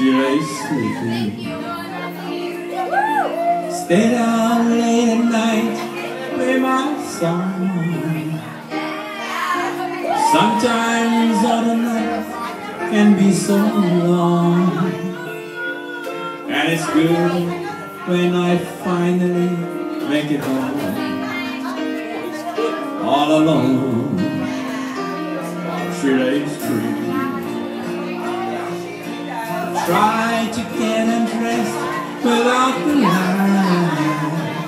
she lay sleeping. Stay down late at night, play my song. Sometimes other nights can be so long, and it's good when I finally make it home. All alone, she lays dreaming. Try to get undressed without the light.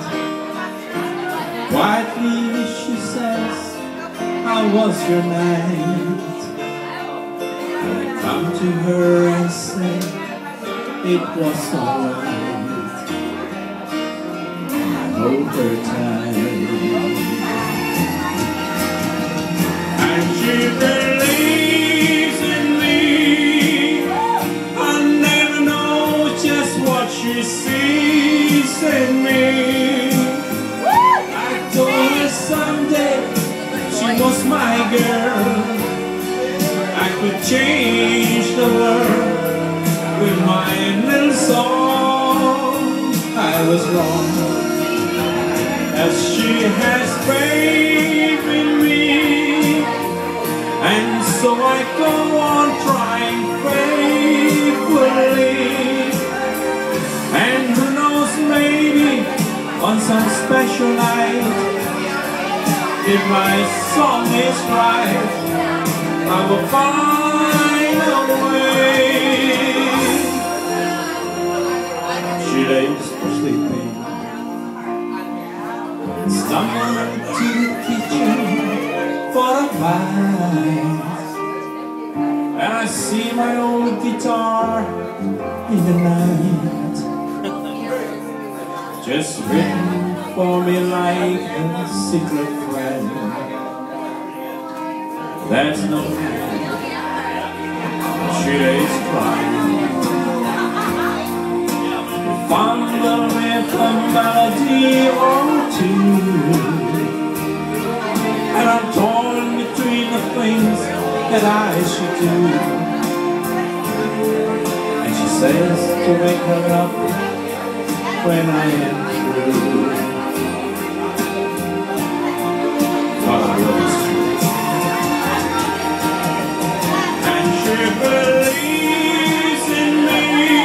Quietly she says, how was your night? And I come to her and say, it was alright. And I hold her tight, and she believes in me. I'll never know just what she sees in me. I told her someday she was my girl. I could change the world with my little song. I was wrong, as she has faith in me, and so I go on trying faithfully. And who knows, maybe on some special night, if my song is right, I will find a way. She lays sleeping, stumbled to the kitchen for a bite, and I see my old guitar in the night, just written for me like a secret friend. There's no end, she lays crying. Fumble with a melody or two, and I'm torn between the things that I should do. And she says to wake her up when I am through. But I was true, and she believes in me.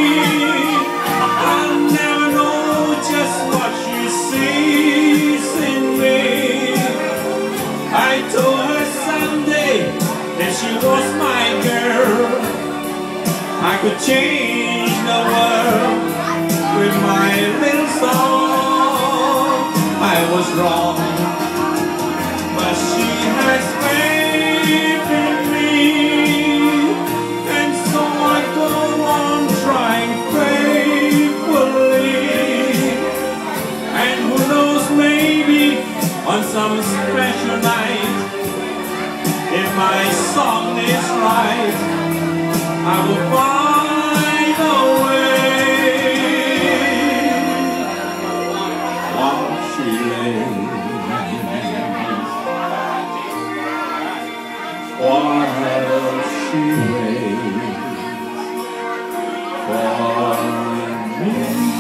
I'll never know just what she sees in me. I told her someday that she was my girl. I could change the world with my little song. I was wrong, but she has faith in me, and so I go on trying faithfully. And who knows, maybe on some special night, if my song is right, I will find a way. While she lays, while she waits for me.